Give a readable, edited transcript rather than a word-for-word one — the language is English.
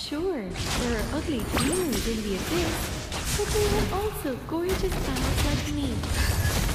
Sure, there are ugly dreamers in the abyss, but there are also gorgeous pals like me.